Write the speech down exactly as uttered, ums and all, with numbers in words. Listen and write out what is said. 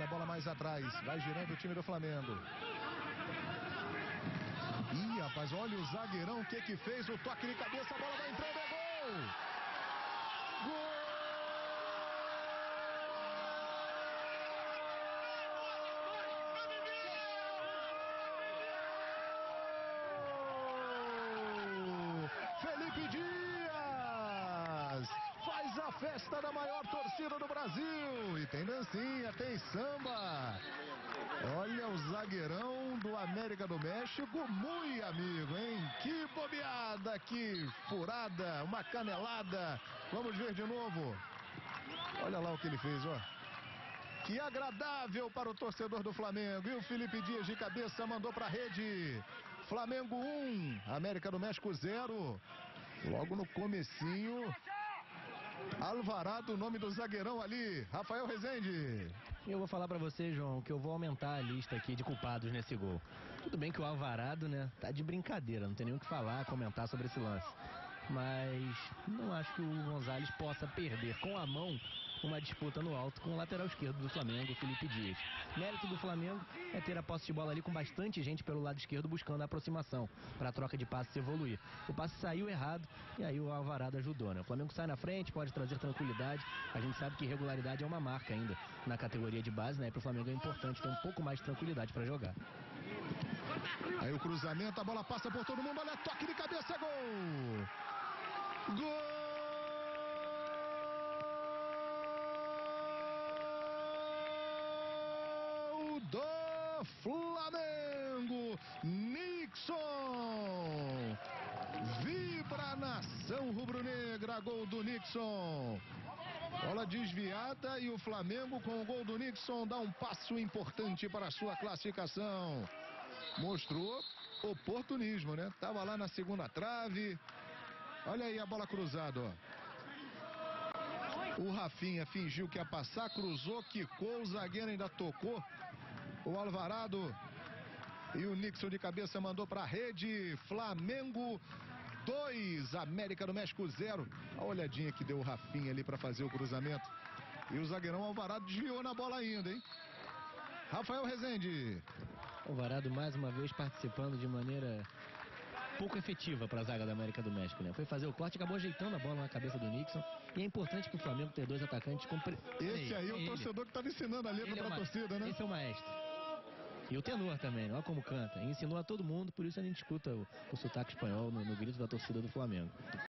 Olha a bola mais atrás. Vai girando o time do Flamengo. Ih, rapaz, olha o zagueirão, o que que fez? O toque de cabeça, a bola vai entrando, é gol! Gol! Felipe Dias faz a festa da maior torcida do Brasil. E tem dancinha, tem samba. Olha o zagueirão do América do México, muito amigo, hein? Que bobeada, que furada, uma canelada. Vamos ver de novo. Olha lá o que ele fez, ó. Que agradável para o torcedor do Flamengo. E o Felipe Dias de cabeça mandou para a rede. Flamengo um, América do México zero. Logo no comecinho, Alvarado, o nome do zagueirão ali, Rafael Rezende. Eu vou falar pra você, João, que eu vou aumentar a lista aqui de culpados nesse gol. Tudo bem que o Alvarado, né, tá de brincadeira, não tem nem o que falar, comentar sobre esse lance. Mas não acho que o Gonzalez possa perder com a mão uma disputa no alto com o lateral esquerdo do Flamengo, Felipe Dias. Mérito do Flamengo é ter a posse de bola ali com bastante gente pelo lado esquerdo buscando a aproximação para a troca de passes evoluir. O passe saiu errado e aí o Alvarado ajudou, né? O Flamengo sai na frente, pode trazer tranquilidade. A gente sabe que regularidade é uma marca ainda na categoria de base, né? E para o Flamengo é importante ter um pouco mais de tranquilidade para jogar. Aí o cruzamento, a bola passa por todo mundo, olha, toque de cabeça, gol! Gol do Flamengo! Nixon! Vibra a nação rubro-negra, gol do Nixon! Bola desviada e o Flamengo com o gol do Nixon dá um passo importante para a sua classificação. Mostrou oportunismo, né? Tava lá na segunda trave. Olha aí a bola cruzada, ó. O Rafinha fingiu que ia passar, cruzou, quicou, o zagueiro ainda tocou. O Alvarado e o Nixon de cabeça mandou pra rede. Flamengo dois, América do México zero. A olhadinha que deu o Rafinha ali pra fazer o cruzamento. E o zagueirão Alvarado desviou na bola ainda, hein? Rafael Rezende. Alvarado mais uma vez participando de maneira pouco efetiva para a zaga da América do México, né? Foi fazer o corte, acabou ajeitando a bola na cabeça do Nixon. E é importante para o Flamengo ter dois atacantes com... Esse aí é o ele. torcedor que estava ensinando a letra para a torcida, né? Esse é o maestro. E o tenor também, olha como canta. Ensinou a todo mundo, por isso a gente escuta o, o sotaque espanhol no, no grito da torcida do Flamengo.